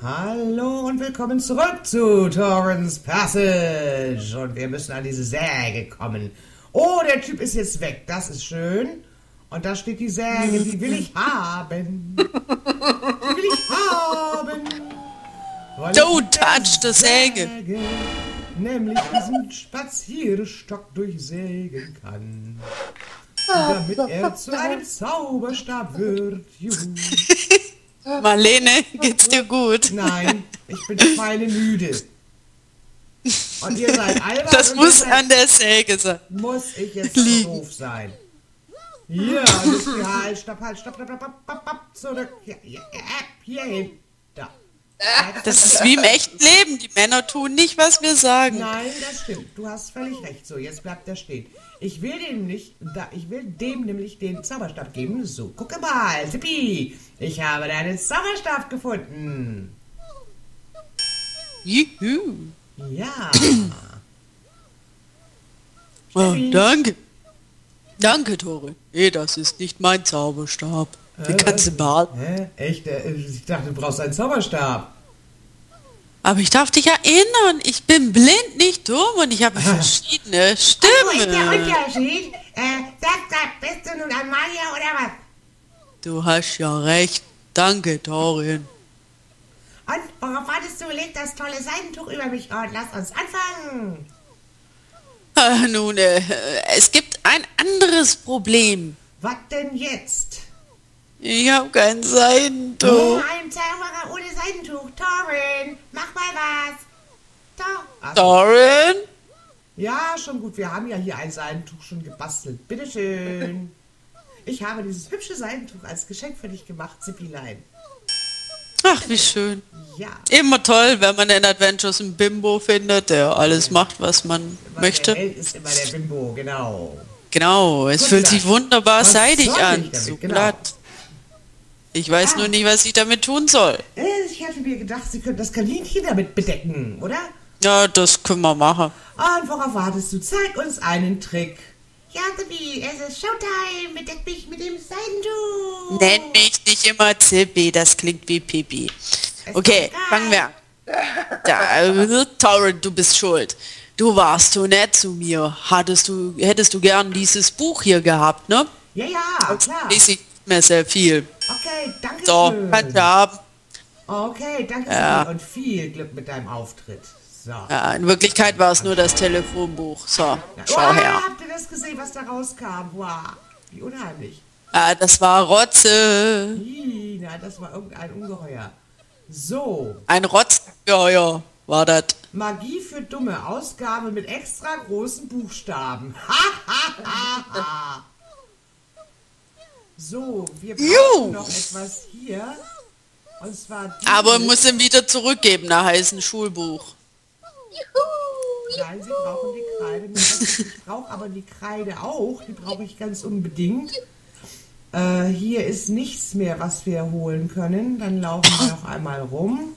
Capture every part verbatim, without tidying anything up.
Hallo und willkommen zurück zu Torrens Passage. Und wir müssen an diese Säge kommen. Oh, der Typ ist jetzt weg. Das ist schön. Und da steht die Säge. Die will ich haben. Die will ich haben. Don't touch the Säge. Säge. Nämlich diesen Spazierstock durchsägen kann. Damit er zu einem Zauberstab wird. Juhu. Marlene, geht's dir gut? Nein, ich bin schweinemüde. Und ihr seid albern. Das muss an der Säge sein. Muss ich jetzt so doof sein? Ja, und jetzt hier, halt, stopp, halt, stopp, stopp, stopp, stopp, stopp, zurück. Hier, hier, hier hin. Da. Das ist wie im echten Leben. Die Männer tun nicht, was wir sagen. Nein, das stimmt. Du hast völlig recht. So, jetzt bleibt er stehen. Ich will dem nicht, da, ich will dem nämlich den Zauberstab geben. So, gucke mal, Tippi. Ich habe deinen Zauberstab gefunden. Juhu. Ja. Oh, danke. Danke, Tore. Nee, das ist nicht mein Zauberstab. Den kannst du behalten. Hä? Echt? Ich dachte, du brauchst einen Zauberstab. Aber ich darf dich erinnern, ich bin blind, nicht dumm und ich habe verschiedene Stimmen. Wo ist der Unterschied? Äh, sag, sag, bist du nun ein Magier oder was? Du hast ja recht. Danke, Torin. Und worauf wartest du? Leg das tolle Seidentuch über mich und lass uns anfangen. Ah, nun, äh, es gibt ein anderes Problem. Was denn jetzt? Ich habe kein Seidentuch. Oh, ein Zauberer ohne Seidentuch. Torin, mach mal was. To Ach, Torin? ja, schon gut. Wir haben ja hier ein Seidentuch schon gebastelt. Bitteschön. Ich habe dieses hübsche Seidentuch als Geschenk für dich gemacht, Zippilein. Ach, wie schön. Ja. Immer toll, wenn man in Adventures einen Bimbo findet, der alles macht, was man Immer möchte. Der Held ist immer der Bimbo, genau. Genau, es Gut, fühlt ja. sich wunderbar Was seidig soll ich an. damit? So Genau. glatt. Ich weiß Ah. nur nicht, was ich damit tun soll. Äh, Ich hatte mir gedacht, Sie könnten das Kaninchen damit bedecken, oder? Ja, das können wir machen. Und worauf wartest du? Zeig uns einen Trick. Ja, Tippi, es ist Showtime. Bedeck mich mit dem Seidentuch. Nenn mich nicht immer Zippi, das klingt wie Pipi. Ist Okay, doch egal. fangen wir an. Da, äh, Torrin, du bist schuld. Du warst so nett zu mir. Hattest du, hättest du gern dieses Buch hier gehabt, ne? Ja, ja, klar. Lese ich nicht mehr sehr viel. Okay, danke So, schön. kannst du haben. Okay, danke Ja. schön und viel Glück mit deinem Auftritt. So. Ja, in Wirklichkeit war es nur das Telefonbuch. So, Ja. schau Wow, her. habt ihr das gesehen, was da rauskam? Wow, wie unheimlich. Ah, das war Rotze. Ih, na, das war irgendein Ungeheuer. So, Ein Rotzgeheuer war das. Magie für Dumme, Ausgabe mit extra großen Buchstaben. Ha, ha, ha, ha. So, wir brauchen Juhu. noch etwas hier. Und zwar... Aber dieses- muss ihm wieder zurückgeben, nach heißen Schulbuch. Nein, Sie brauchen die Kreide nicht. Also ich brauche aber die Kreide auch. Die brauche ich ganz unbedingt. Äh, hier ist nichts mehr, was wir holen können. Dann laufen wir noch einmal rum.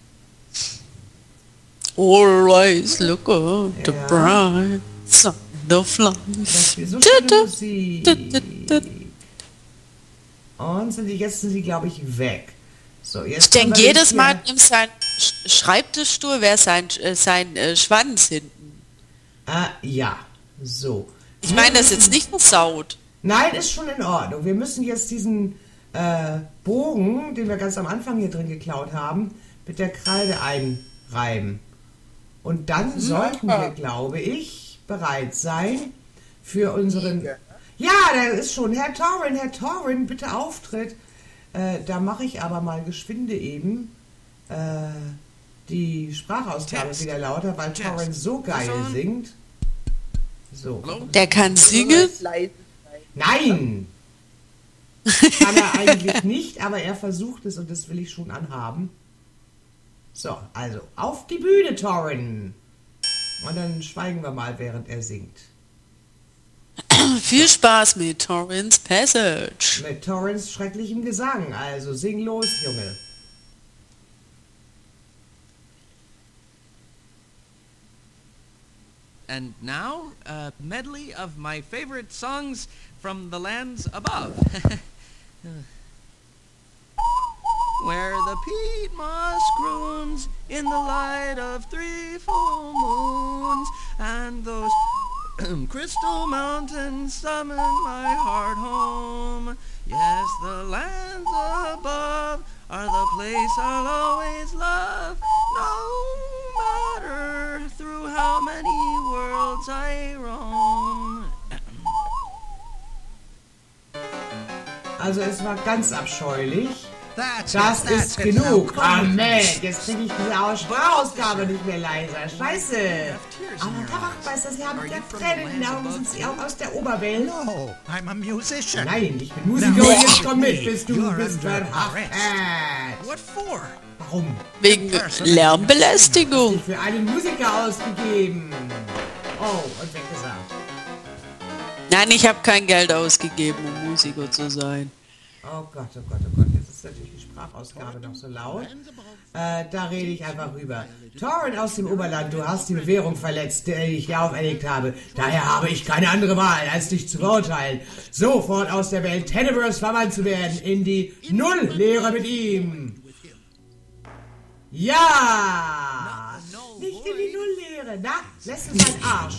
Always look at the Ja. bright side of life. Das ist so Da, schöne da, Musik. da, da, da. Und sind die, jetzt sind sie, glaube ich, weg. So, jetzt Ich denke, können wir jedes hier- Mal nimmt sein Sch- Schreibtischstuhl wäre sein, äh, sein äh, Schwanz hinten. Ah, ja. So. Ich meine, das ist jetzt nicht versaut. Nein, ist schon in Ordnung. Wir müssen jetzt diesen äh, Bogen, den wir ganz am Anfang hier drin geklaut haben, mit der Kreide einreiben. Und dann sollten wir, glaube ich, bereit sein für unseren... Ja, der ist schon. Herr Torrin, Herr Torrin, bitte Auftritt. Äh, da mache ich aber mal geschwinde eben äh, die Sprachausgabe Test. wieder lauter, weil Test. Torrin so geil Person. singt. So. Der kann singen. Nein! Kann er eigentlich nicht, aber er versucht es und das will ich schon anhaben. So, also auf die Bühne, Torrin! Und dann schweigen wir mal, während er singt. Viel Spaß mit Torrens Passage. Mit Torrens schrecklichem Gesang. Also sing los, Junge. And now, a medley of my favorite songs from the lands above. Where the peat moss grows moons in the light of three full moons, and those crystal mountains summon my heart home. Yes, the lands above are the place I'll always love, no matter through how many worlds I roam. Also es war ganz abscheulich. That's Das it, that's ist it. genug. Now, Ah, come on. Mensch, jetzt kriege ich diese Aus- Sprachausgabe nicht mehr leiser. Scheiße. Aber Herr Wachtmeister, Sie haben ja Tränen in den Augen. Sind Sie auch aus der Oberwelt? No, I'm a musician. Nein, ich bin Musiker und jetzt komm mit, bis du You're bist under verhaftet. What for? Warum? Wegen Lärmbelästigung. Für einen Musiker ausgegeben. Oh, und weggesagt. Nein, ich habe kein Geld ausgegeben, um Musiker zu sein. Oh Gott, oh Gott, oh Gott. Jetzt ist natürlich die Sprachausgabe noch so laut. Äh, da rede ich einfach rüber. Torren aus dem Oberland, du hast die Bewährung verletzt, die ich dir auferlegt habe. Daher habe ich keine andere Wahl, als dich zu verurteilen. Sofort aus der Welt Tenebrous verbannt zu werden, in die Null-Lehre mit ihm. Ja! Nicht in die Null-Lehre. Na, lässt uns einen Arsch.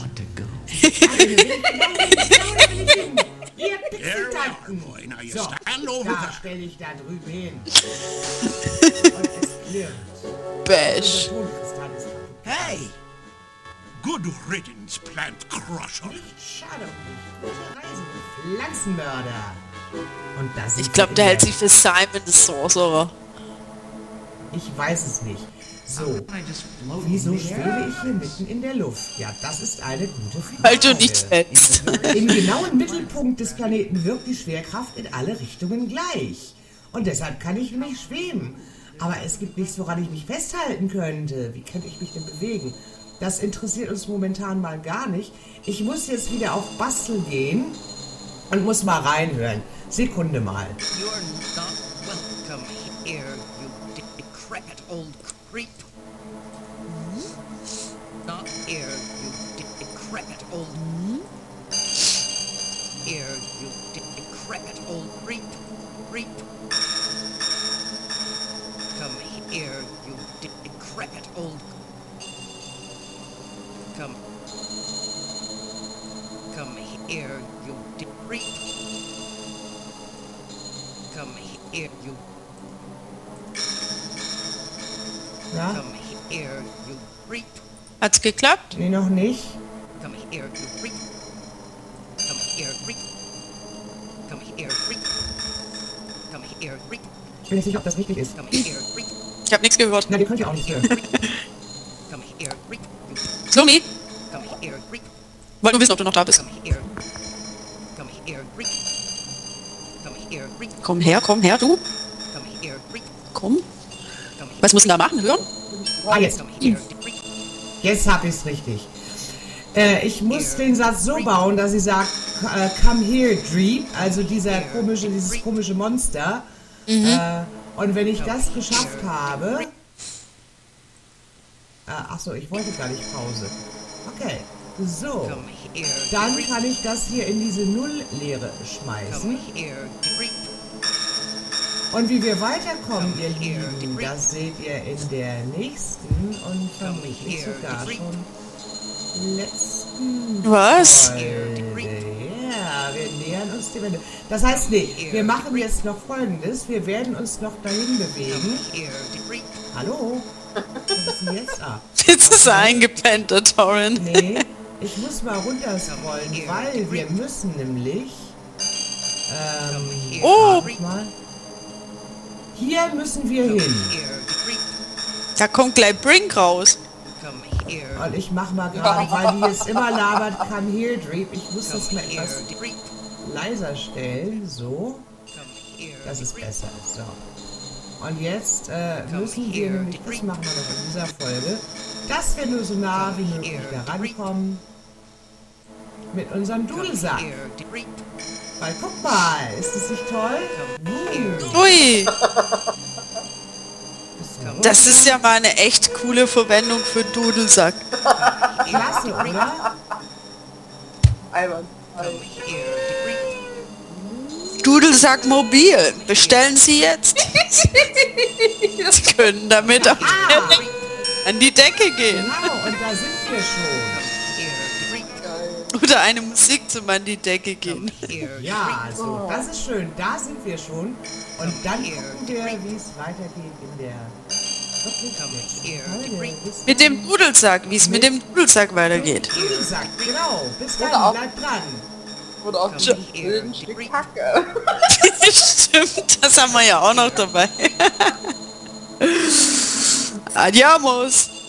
Ihr Pixeltanten. So, da stelle ich da drüben hin. Und es klirrt. Bash. Der Tonkristall ist kaputt. Hey! Good riddance, plant crusher. Nicht schade um dich. Gute Reise, du Pflanzenmörder. Und das Ich glaube, der hält sich für Simon the Sorcerer. Ich weiß es nicht. So, I just float wieso in the air. schwebe ich hier mitten in der Luft? Ja, das ist eine gute Frage. Weil du nicht fällst. Im genauen Mittelpunkt des Planeten wirkt die Schwerkraft in alle Richtungen gleich. Und deshalb kann ich nicht schweben. Aber es gibt nichts, woran ich mich festhalten könnte. Wie könnte ich mich denn bewegen? Das interessiert uns momentan mal gar nicht. Ich muss jetzt wieder auf Bastel gehen und muss mal reinhören. Sekunde mal. You're not welcome here, you decrepit old creep. Not here, you decrepit old. Here, you decrepit old creep. Creep. Come here, you decrepit old. Come. Come here, you decrepit. Come here, you. Ja? Come here, you creep. Hat's geklappt? Nee, noch nicht. Come here, you creep. Come here, creep. Come here, creep. Come here, creep. Ich bin nicht sicher, ob das richtig ist. Come here, creep. Ich habe nichts gehört. Na, die könnt ihr auch nicht hören. Come here, creep. You Slumi, come here, creep. wollte nur wissen, ob du noch da bist. Come here. Come here, creep. Come here, creep. Komm her, komm her, du. Come here, creep. Komm. Come here. Was muss denn da machen? Hören? Ah, jetzt. Come here, creep. Jetzt hab ich's richtig. Äh, ich muss den Satz so bauen, dass sie sagt, äh, come here, Dreep, also dieser komische, dieses komische Monster. Äh, und wenn ich das geschafft habe... Äh, achso, ich wollte gar nicht Pause. Okay, so. Come here, Dann creep. kann ich das hier in diese Null-Leere Come schmeißen. here, creep. Und wie wir weiterkommen, ihr Lieben, das seht ihr in der nächsten und vermutlich sogar schon letzten Was? Folge. Ja, wir nähern uns dem Ende. Das heißt, nee, wir machen jetzt noch Folgendes. Wir werden uns noch dahin bewegen. Here, creep. Hallo? Was ist denn jetzt ab? Jetzt ist er eingepennt, der Torren. Nee, ich muss mal runterscrollen, weil wir müssen nämlich... Ähm, Oh, warte mal. Hier müssen wir hin. Here, creep. da kommt gleich Brink raus. Come here. Und ich mach mal gerade, weil die jetzt immer labert, come here, Dreep. Ich muss das mal Here, etwas creep. leiser stellen. So, Come here. das ist besser. So. Und jetzt äh, müssen wir nämlich, das machen wir noch in dieser Folge, dass wir nur so nah wie möglich da rankommen mit unserem Dudelsack. Here, creep. Weil guck mal, ist das nicht toll? Uh, Ui, bisschen das ist ja mal eine echt coole Verwendung für Dudelsack. klasse, oder? Come here, creep. Dudelsack mobil. Bestellen Sie jetzt. Sie können damit auch an die Decke gehen. Genau, und da sind wir schon. Oder eine Musik zum an die Decke gehen. Ja, so, das ist schön. Da sind wir schon. Und dann gucken wir, wie es weitergeht in der... Mit dem Dudelsack, wie es mit dem Dudelsack weitergeht. Dudelsack, genau. Bis dann, bleibt dran. Oder auch ein Stück Kacke. Stimmt, das haben wir ja auch noch dabei. Adiamos.